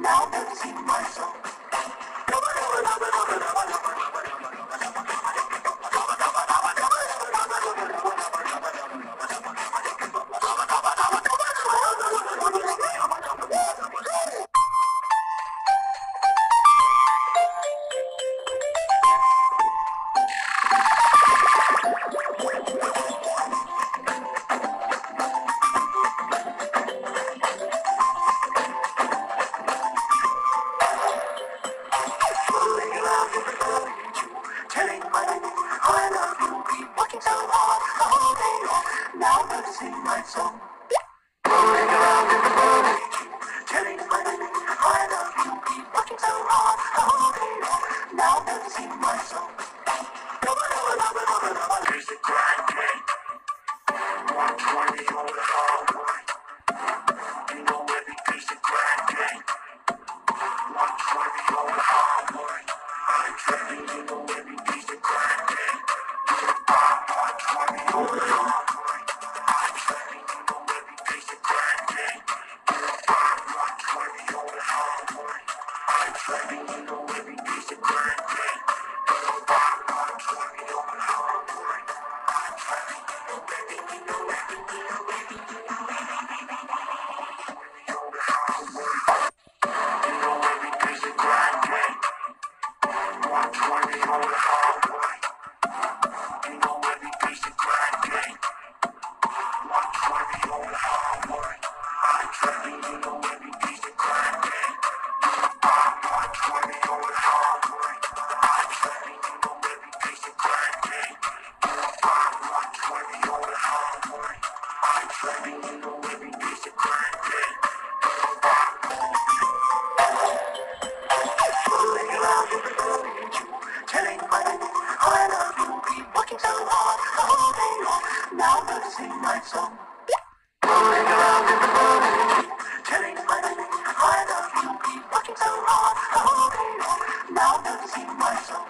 Now never seen my soul. Telling my baby I love you, be working so hard all day long. Now never sing my song. Rolling around in the morning, telling my baby I love you, be working so hard all day long. Now never sing my song. Here's the grind game, 120 on the hardwood. You know every piece of grind game, 120 on the hardwood. I'm trapping, you know every piece of grind game. 120 on the hardwood. I'm trapping, you know every piece of grind game. 120 on the hardwood. I'm trapping, you know every piece of grind game. 120 on the hardwood. I'm trapping, you know every, you know every, you know every, you know every, 120 on the hardwood. You know every piece of grind game. 120 on the hardwood. You know every piece of grind game. 120 on the hardwood. I'm trapping, you know every piece of grind game. 120 on the hardwood. I'm trapping, you know every piece of grind game. 120 on the hardwood. I'm trapping, you know every piece of grind game. Fooling around with the morning dew, telling my baby I love you, be working so hard all day long. Now never sing my song. Fooling around in the morning dew, telling my baby I love you, be working so hard all day long. Now never sing my song.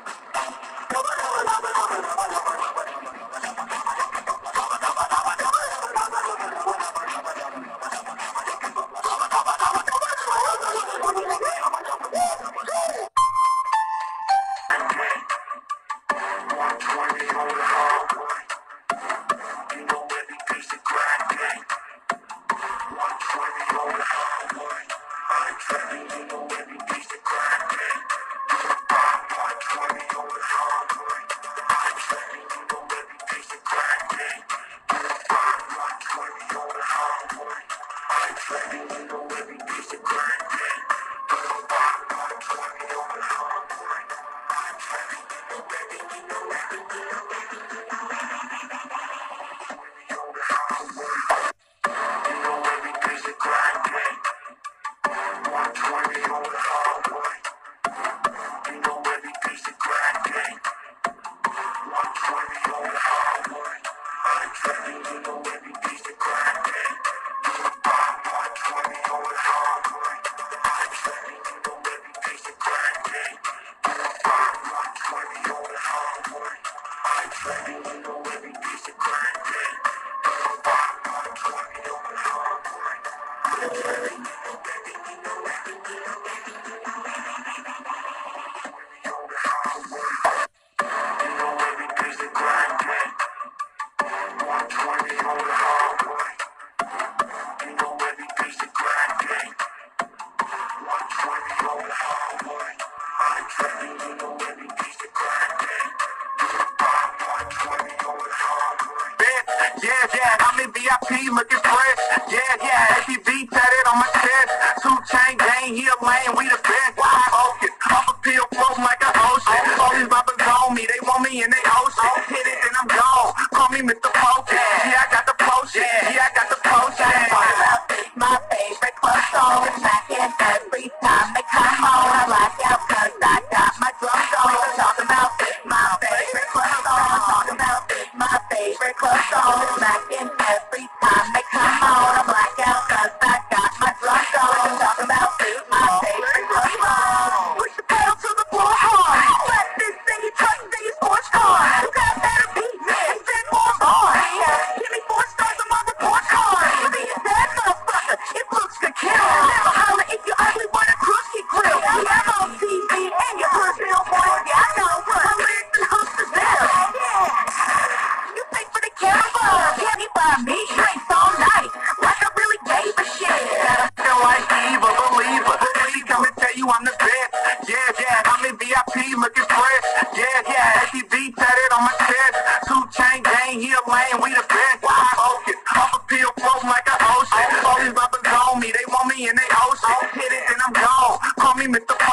I'm in VIP looking fresh. Yeah, APV tatted on my chest. 2 Chainz gang, he a lane, we the best. Focus, off a pill floating like an ocean. All these rappers on me, they want me in they ocean. Hit it, then I'm gone. Call me Mr. Potion. Yeah, I got the potion. Yeah, I got the potion. My favorite club song is back in every time they come on. I like out cause I got my drum song. Talk about my favorite club song. Talk about my favorite club song is back in every time they come on. I black out cause I got my drum song. Talk about my favorite club song. Push the pedal to the floor hard. Let this thing touch these sports cars. You got better beat me and send more bars. Give me 4 stars, I'm on the report card. You be a dead motherfucker, it looks to kill. Never holler if you only wanna cruise. me, Mr.